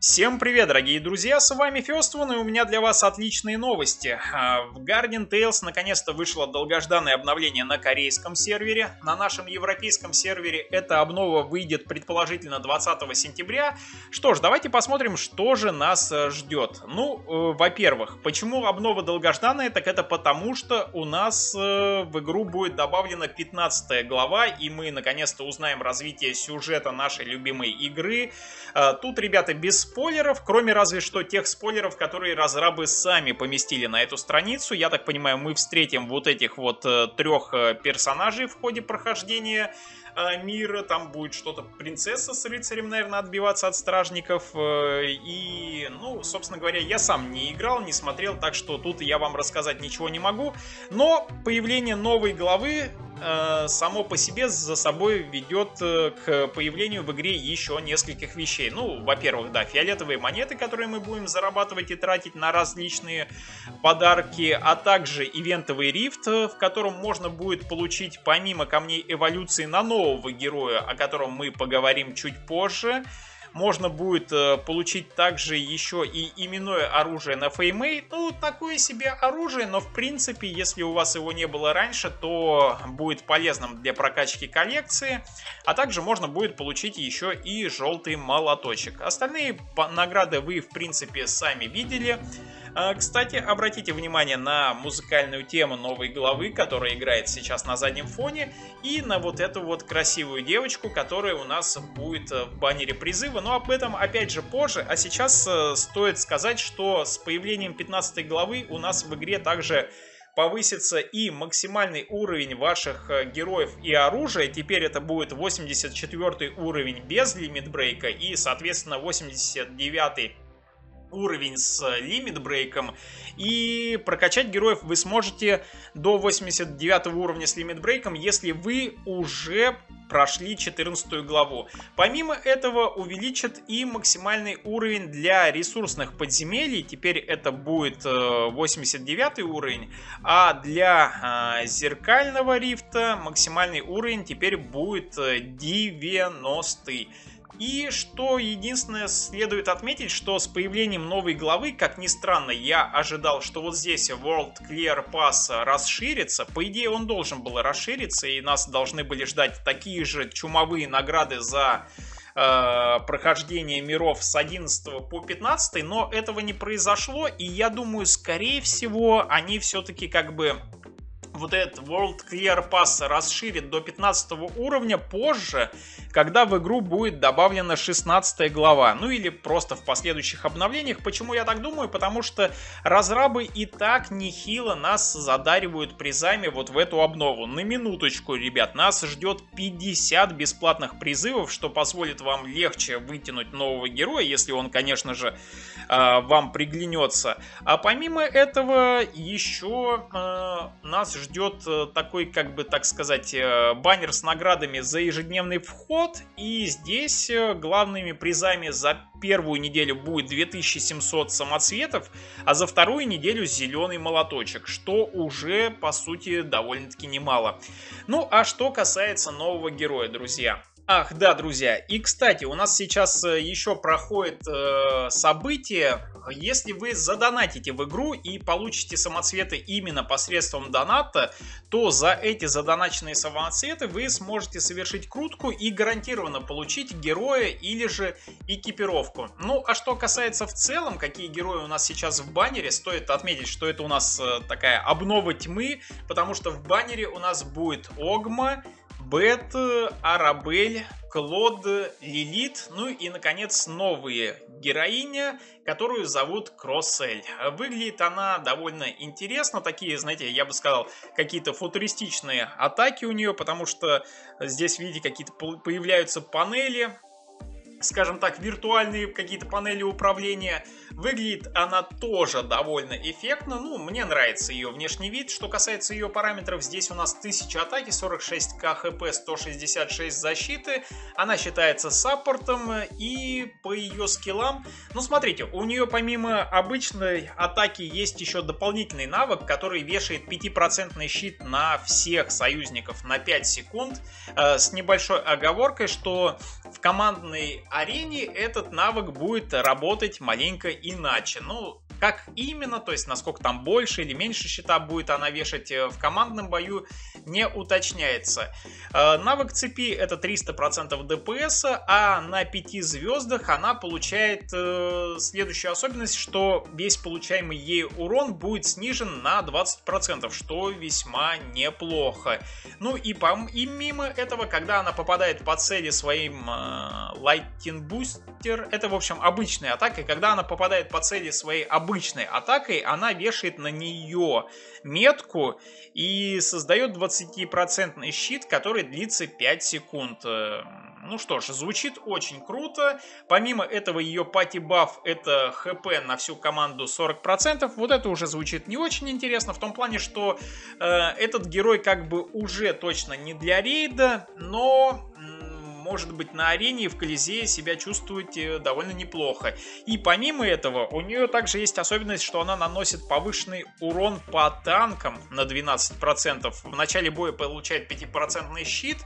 Всем привет, дорогие друзья, с вами Фёстван, и у меня для вас отличные новости. В Guardian Tales наконец-то вышло долгожданное обновление на корейском сервере. На нашем европейском сервере эта обнова выйдет предположительно 20 сентября. Что ж, давайте посмотрим, что же нас ждет. Во-первых, почему обнова долгожданная? Так это потому, что у нас в игру будет добавлена 15 глава, и мы наконец-то узнаем развитие сюжета нашей любимой игры. Тут, ребята, без спойлеров, кроме разве что тех спойлеров, которые разрабы сами поместили на эту страницу. Я так понимаю, мы встретим вот этих вот трех персонажей в ходе прохождения мира. Там будет что-то принцесса с рыцарем, наверное, отбиваться от стражников. Собственно говоря, я сам не играл, не смотрел, так что тут я вам рассказать ничего не могу. Но появление новой главы само по себе за собой ведет к появлению в игре еще нескольких вещей. Во-первых, да, фиолетовые монеты, которые мы будем зарабатывать и тратить на различные подарки, а также ивентовый рифт, в котором можно будет получить помимо камней эволюции на нового героя, о котором мы поговорим чуть позже. Можно будет получить также еще и именное оружие на Феймей. Такое себе оружие, но в принципе, если у вас его не было раньше, то будет полезным для прокачки коллекции. А также можно будет получить еще и желтый молоточек. Остальные награды вы в принципе сами видели. Кстати, обратите внимание на музыкальную тему новой главы, которая играет сейчас на заднем фоне, и на вот эту вот красивую девочку, которая у нас будет в баннере призыва, но об этом опять же позже. А сейчас стоит сказать, что с появлением 15 главы у нас в игре также повысится и максимальный уровень ваших героев и оружия. Теперь это будет 84 уровень без лимитбрейка и, соответственно, 89 уровень с лимитбрейком. И прокачать героев вы сможете до 89 уровня с лимитбрейком, если вы уже прошли 14 главу. Помимо этого увеличат и максимальный уровень для ресурсных подземелий. Теперь это будет 89 уровень. А для зеркального рифта максимальный уровень теперь будет 90. И что единственное следует отметить, что с появлением новой главы, как ни странно, я ожидал, что вот здесь World Clear Pass расширится. По идее, он должен был расшириться, и нас должны были ждать такие же чумовые награды за прохождение миров с 11 по 15, но этого не произошло, и я думаю, скорее всего, они все-таки вот этот World Clear Pass расширит до 15 уровня позже, когда в игру будет добавлена 16 глава. Или просто в последующих обновлениях. Почему я так думаю? Потому что разрабы и так нехило нас задаривают призами вот в эту обнову. На минуточку, ребят, нас ждет 50 бесплатных призывов, что позволит вам легче вытянуть нового героя, если он, конечно же, вам приглянется. А помимо этого еще нас ждет такой, так сказать, баннер с наградами за ежедневный вход. И здесь главными призами за первую неделю будет 2700 самоцветов, а за вторую неделю зеленый молоточек, что уже, по сути, довольно-таки немало. А что касается нового героя, друзья. Ах, да, друзья, и, кстати, у нас сейчас еще проходит событие. Если вы задонатите в игру и получите самоцветы именно посредством доната, то за эти задоначенные самоцветы вы сможете совершить крутку и гарантированно получить героя или же экипировку. А что касается в целом, какие герои у нас сейчас в баннере, стоит отметить, что это у нас такая обнова тьмы, потому что в баннере у нас будет Огма, Бет, Арабель, Клод, Лилит, и, наконец, новая героиня, которую зовут Кроссель. Выглядит она довольно интересно, такие, знаете, я бы сказал, какие-то футуристичные атаки у нее, потому что здесь, видите, какие-то появляются панели, скажем так, виртуальные какие-то панели управления. Выглядит она тоже довольно эффектно. Мне нравится ее внешний вид. Что касается ее параметров, здесь у нас 1000 атаки, 46 КХП, 166 защиты. Она считается саппортом. И по ее скиллам, смотрите, у нее помимо обычной атаки есть еще дополнительный навык, который вешает 5% щит на всех союзников на 5 секунд. С небольшой оговоркой, что в командной арене этот навык будет работать маленько иначе. Ну, как именно, то есть насколько там больше или меньше щита будет она вешать в командном бою, не уточняется. Навык цепи это 300% ДПС, а на 5 звездах она получает следующую особенность, что весь получаемый ей урон будет снижен на 20%, что весьма неплохо. Ну и помимо этого, когда она попадает по цели своим Lightning Booster, это в общем обычная атака, и когда она попадает по цели своей обычной атакой, она вешает на нее метку и создает 20% щит, который длится 5 секунд. Ну что ж, звучит очень круто. Помимо этого ее пати-баф это хп на всю команду 40%. Вот это уже звучит не очень интересно, в том плане, что этот герой как бы уже точно не для рейда, но может быть на арене и в Колизее себя чувствовать довольно неплохо. И помимо этого у нее также есть особенность, что она наносит повышенный урон по танкам на 12%. В начале боя получает 5% щит,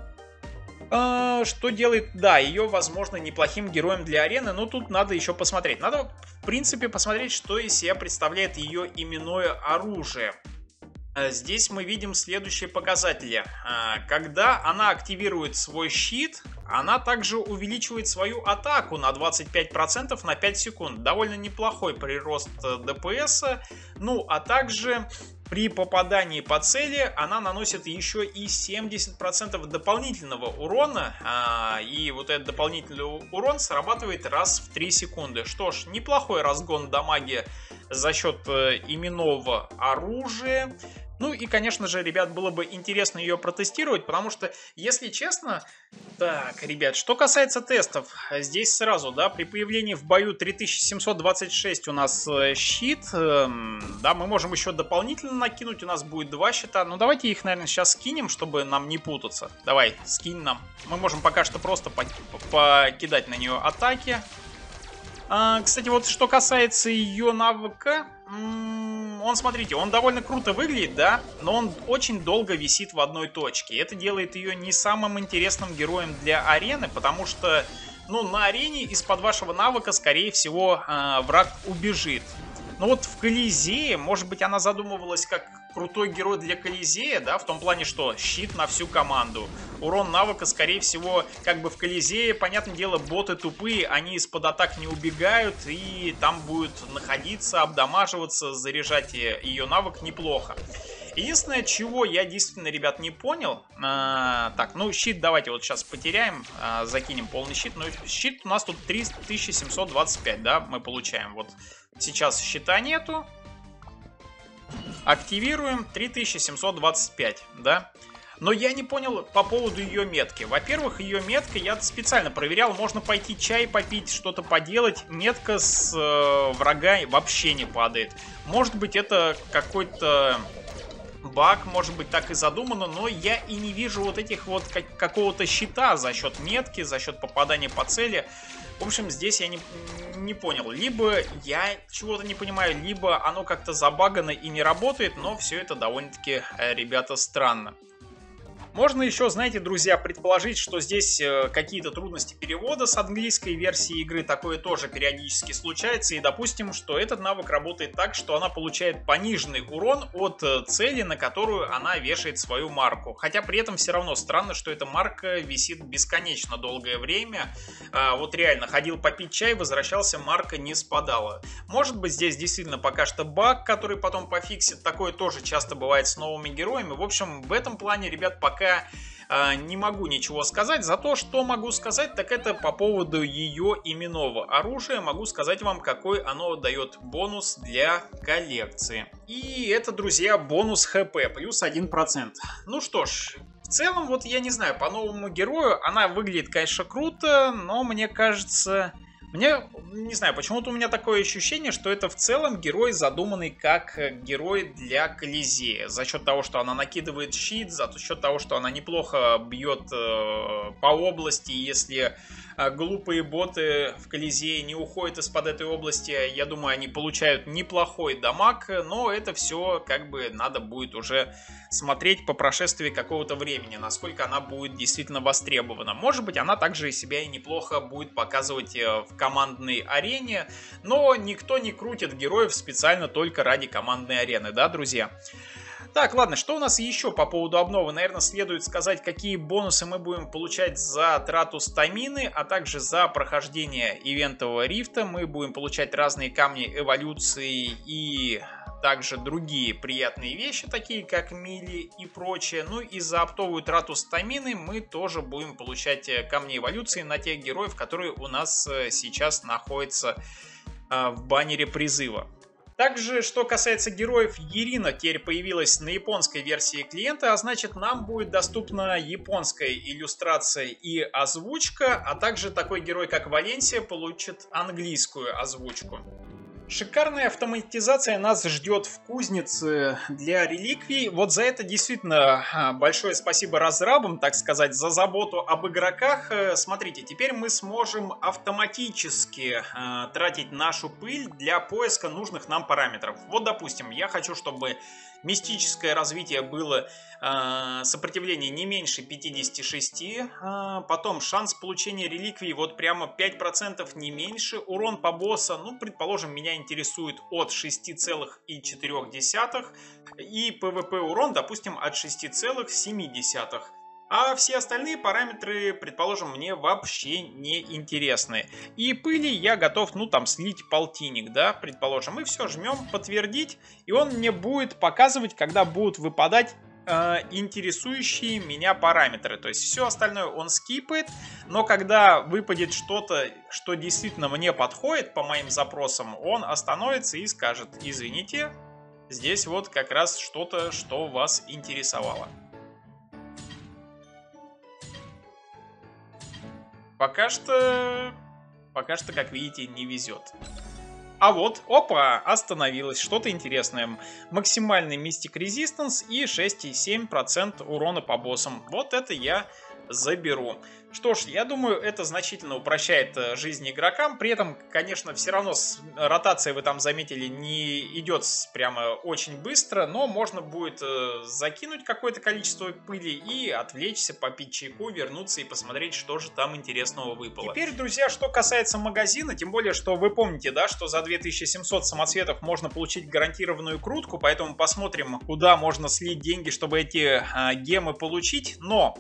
что делает, да, ее, возможно, неплохим героем для арены, но тут надо еще посмотреть. Надо, в принципе, посмотреть, что из себя представляет ее именное оружие. Здесь мы видим следующие показатели. Когда она активирует свой щит, она также увеличивает свою атаку на 25% на 5 секунд. Довольно неплохой прирост ДПС. Ну, а также при попадании по цели она наносит еще и 70% дополнительного урона. И вот этот дополнительный урон срабатывает раз в 3 секунды. Что ж, неплохой разгон дамаги за счет именного оружия. Ну и, конечно же, ребят, было бы интересно ее протестировать, потому что, если честно... Так, ребят, что касается тестов, здесь сразу, да, при появлении в бою 3726 у нас щит, да, мы можем еще дополнительно накинуть, у нас будет 2 щита, но давайте их, наверное, сейчас скинем, чтобы нам не путаться. Давай, скинь нам. Мы можем пока что просто покидать на нее атаки. Кстати, вот что касается ее навыка, он, смотрите, он довольно круто выглядит, да, но он очень долго висит в одной точке. Это делает ее не самым интересным героем для арены, потому что, ну, на арене из-под вашего навыка, скорее всего, враг убежит. Но вот в Колизее, может быть, она задумывалась как крутой герой для Колизея, да, в том плане, что щит на всю команду. Урон навыка, скорее всего, как бы в Колизее, понятное дело, боты тупые, они из-под атак не убегают, и там будет находиться, обдамаживаться, заряжать ее навык неплохо. Единственное, чего я действительно, ребят, не понял. Так, ну щит давайте вот сейчас потеряем, закинем полный щит. Но щит у нас тут 3725, да, мы получаем. Вот сейчас щита нету. Активируем 3725, да. Но я не понял по поводу ее метки. Во-первых, ее метка, я специально проверял, можно пойти чай попить, что-то поделать. Метка с врага вообще не падает. Может быть, это какой-то баг, может быть, так и задумано, но я и не вижу вот этих вот какого-то щита за счет метки, за счет попадания по цели. В общем, здесь я не понял. Либо я чего-то не понимаю, либо оно как-то забагано и не работает, но все это довольно-таки, ребята, странно. Можно еще, знаете, друзья, предположить, что здесь какие-то трудности перевода с английской версии игры, такое тоже периодически случается, и допустим, что этот навык работает так, что она получает пониженный урон от цели, на которую она вешает свою марку. Хотя при этом все равно странно, что эта марка висит бесконечно долгое время. Вот реально, ходил попить чай, возвращался, марка не спадала. Может быть, здесь действительно пока что баг, который потом пофиксит, такое тоже часто бывает с новыми героями. В общем, в этом плане, ребят, пока не могу ничего сказать. Зато что могу сказать, так это по поводу ее именного оружия. Могу сказать вам, какой оно дает бонус для коллекции. И это, друзья, бонус ХП плюс 1%. Ну что ж, в целом, вот я не знаю, по новому герою она выглядит, конечно, круто, но мне кажется... не знаю, почему-то у меня такое ощущение, что это в целом герой, задуманный как герой для Колизея. За счет того, что она накидывает щит, за счет того, что она неплохо бьет по области, если глупые боты в Колизее не уходят из-под этой области. Я думаю, они получают неплохой дамаг, но это все как бы надо будет уже смотреть по прошествии какого-то времени, насколько она будет действительно востребована. Может быть, она также себя и неплохо будет показывать в командной арене, но никто не крутит героев специально только ради командной арены, да, друзья? Так, ладно, что у нас еще по поводу обновы? Наверное, следует сказать, какие бонусы мы будем получать за трату стамины, а также за прохождение ивентового рифта. Мы будем получать разные камни эволюции и также другие приятные вещи, такие как мили и прочее. Ну и за оптовую трату стамины мы тоже будем получать камни эволюции на тех героев, которые у нас сейчас находятся в баннере призыва. Также, что касается героев, Ирина теперь появилась на японской версии клиента, а значит, нам будет доступна японская иллюстрация и озвучка, а также такой герой, как Валенсия, получит английскую озвучку. Шикарная автоматизация нас ждет в кузнице для реликвий. Вот за это действительно большое спасибо разрабам, так сказать, за заботу об игроках. Смотрите, теперь мы сможем автоматически тратить нашу пыль для поиска нужных нам параметров. Вот, допустим, я хочу, чтобы мистическое развитие было сопротивление не меньше 56, потом шанс получения реликвий вот прямо 5% не меньше, урон по босса, ну, предположим, меня интересует от 6,4 и PvP урон, допустим, от 6,7. А все остальные параметры, предположим, мне вообще не интересны. И пыли я готов, ну там, слить полтинник, да, предположим. И все, жмем подтвердить, и он мне будет показывать, когда будут выпадать интересующие меня параметры. То есть все остальное он скипает, но когда выпадет что-то, что действительно мне подходит по моим запросам, он остановится и скажет: извините, здесь вот как раз что-то, что вас интересовало. Пока что, как видите, не везет. А вот, опа, остановилось. Что-то интересное. Максимальный Mystic Resistance и 6,7% урона по боссам. Вот это я заберу. Что ж, я думаю, это значительно упрощает жизнь игрокам. При этом, конечно, все равно ротация, вы там заметили, не идет прямо очень быстро, но можно будет закинуть какое-то количество пыли и отвлечься, попить чайку, вернуться и посмотреть, что же там интересного выпало. Теперь, друзья, что касается магазина, тем более, что вы помните, да, что за 2700 самоцветов можно получить гарантированную крутку, поэтому посмотрим, куда можно слить деньги, чтобы эти гемы получить, но...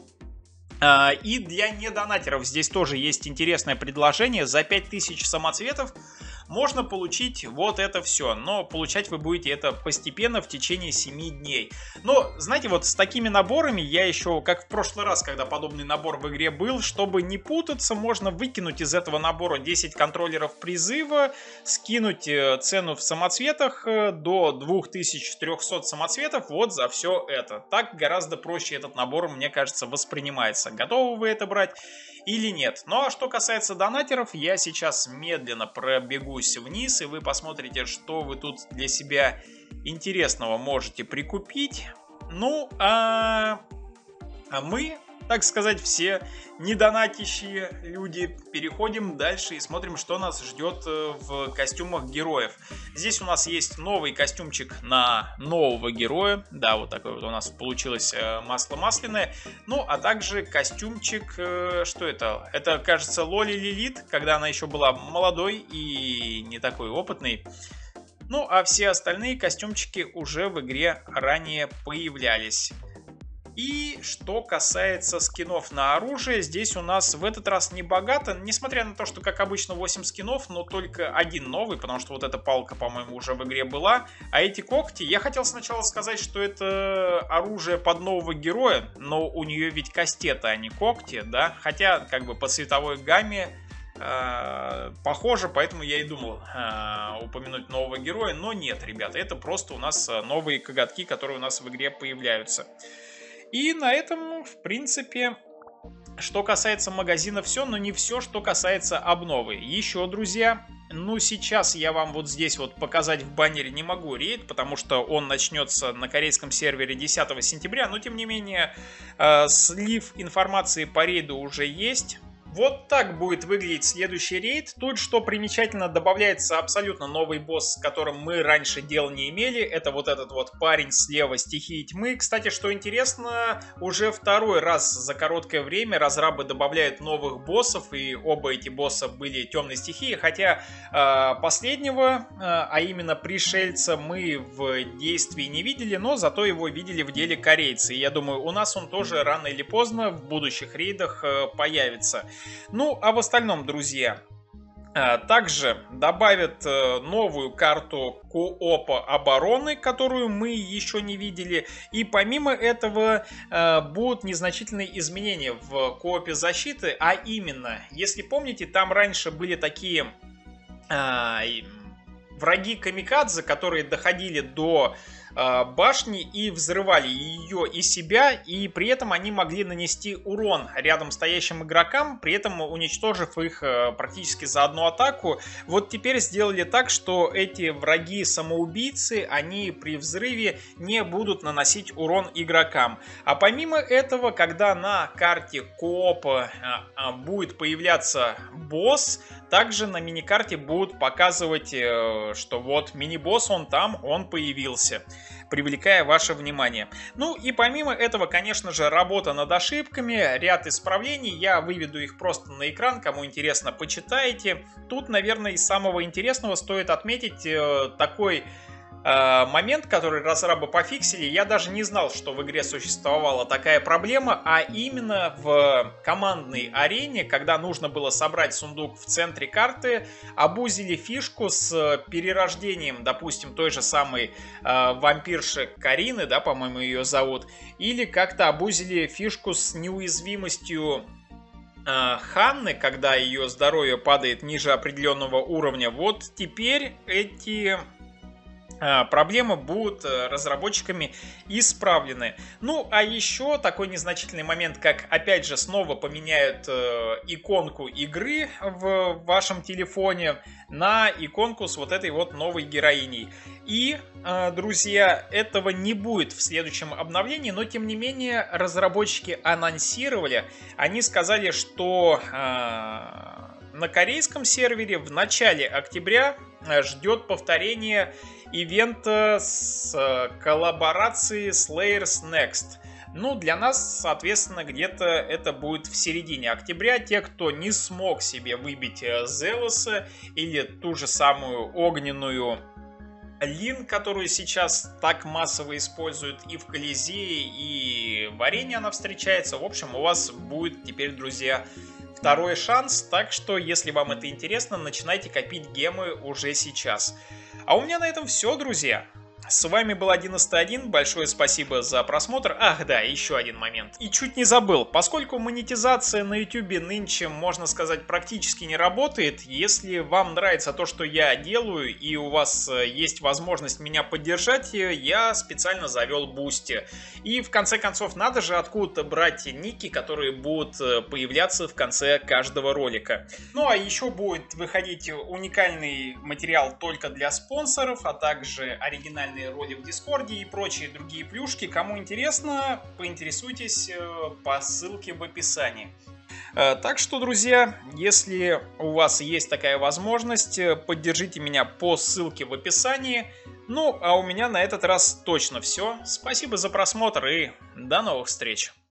И для недонатеров здесь тоже есть интересное предложение. За 5000 самоцветов можно получить вот это все. Но получать вы будете это постепенно в течение 7 дней. Но, знаете, вот с такими наборами я еще, как в прошлый раз, когда подобный набор в игре был, чтобы не путаться, можно выкинуть из этого набора 10 контроллеров призыва, скинуть цену в самоцветах до 2300 самоцветов вот за все это. Так гораздо проще этот набор, мне кажется, воспринимается. Готовы вы это брать или нет? Ну а что касается донатеров, я сейчас медленно пробегусь вниз, и вы посмотрите, что вы тут для себя интересного можете прикупить. Ну, а мы, так сказать, все недонатящие люди, переходим дальше и смотрим, что нас ждет в костюмах героев. Здесь у нас есть новый костюмчик на нового героя. Да, вот такое вот у нас получилось масло масляное. Ну, а также костюмчик, что это? Это, кажется, Лоли Лилит, когда она еще была молодой и не такой опытной. Ну, а все остальные костюмчики уже в игре ранее появлялись. И что касается скинов на оружие, здесь у нас в этот раз не богато, несмотря на то, что, как обычно, 8 скинов, но только один новый, потому что вот эта палка, по-моему, уже в игре была. А эти когти, я хотел сначала сказать, что это оружие под нового героя, но у нее ведь кастеты, а не когти, да? Хотя, как бы, по цветовой гамме похоже, поэтому я и думал упомянуть нового героя, но нет, ребята, это просто у нас новые коготки, которые у нас в игре появляются. И на этом, в принципе, что касается магазина, все, но не все, что касается обновы. Еще, друзья, ну сейчас я вам вот здесь вот показать в баннере не могу рейд, потому что он начнется на корейском сервере 10 сентября, но тем не менее слив информации по рейду уже есть. Вот так будет выглядеть следующий рейд. Тут, что примечательно, добавляется абсолютно новый босс, с которым мы раньше дел не имели. Это вот этот вот парень слева стихии тьмы. Кстати, что интересно, уже второй раз за короткое время разрабы добавляют новых боссов, и оба эти босса были темной стихии. Хотя последнего, а именно пришельца, мы в действии не видели, но зато его видели в деле корейцы. И я думаю, у нас он тоже рано или поздно в будущих рейдах появится. Ну, а в остальном, друзья, также добавят новую карту коопа обороны, которую мы еще не видели. И помимо этого будут незначительные изменения в коопе защиты. А именно, если помните, там раньше были такие враги камикадзе, которые доходили до башни и взрывали ее и себя, и при этом они могли нанести урон рядом стоящим игрокам, при этом уничтожив их практически за одну атаку. Вот теперь сделали так, что эти враги-самоубийцы, они при взрыве не будут наносить урон игрокам. А помимо этого, когда на карте коопа будет появляться босс, также на миникарте будут показывать, что вот мини-босс он там, он появился, привлекая ваше внимание. Ну и помимо этого, конечно же, работа над ошибками, ряд исправлений. Я выведу их просто на экран, кому интересно, почитайте. Тут, наверное, из самого интересного стоит отметить такой момент, который разрабы пофиксили. Я даже не знал, что в игре существовала такая проблема, а именно в командной арене, когда нужно было собрать сундук в центре карты, обузили фишку с перерождением, допустим, той же самой вампирши Карины, да, по-моему, ее зовут, или как-то обузили фишку с неуязвимостью Ханны, когда ее здоровье падает ниже определенного уровня. Вот теперь эти проблемы будут разработчиками исправлены. Ну, а еще такой незначительный момент, как, опять же, снова поменяют иконку игры в вашем телефоне на иконку с вот этой вот новой героиней. И, друзья, этого не будет в следующем обновлении, но, тем не менее, разработчики анонсировали, они сказали, что на корейском сервере в начале октября ждет повторение ивента с коллаборацией Slayers Next. Ну, для нас, соответственно, где-то это будет в середине октября. Те, кто не смог себе выбить Зелоса или ту же самую огненную Лин, которую сейчас так массово используют и в Колизее, и в Арене она встречается. В общем, у вас будет теперь, друзья, второй шанс. Так что, если вам это интересно, начинайте копить гемы уже сейчас. А у меня на этом все, друзья. С вами был 11.1, большое спасибо за просмотр. Ах да, еще один момент. И чуть не забыл, поскольку монетизация на YouTube нынче, можно сказать, практически не работает, если вам нравится то, что я делаю, и у вас есть возможность меня поддержать, я специально завел Бусти. И в конце концов, надо же откуда-то брать ники, которые будут появляться в конце каждого ролика. Ну а еще будет выходить уникальный материал только для спонсоров, а также оригинальный роли в Дискорде и прочие другие плюшки. Кому интересно, поинтересуйтесь по ссылке в описании. Так что, друзья, если у вас есть такая возможность, поддержите меня по ссылке в описании. Ну, а у меня на этот раз точно все. Спасибо за просмотр и до новых встреч!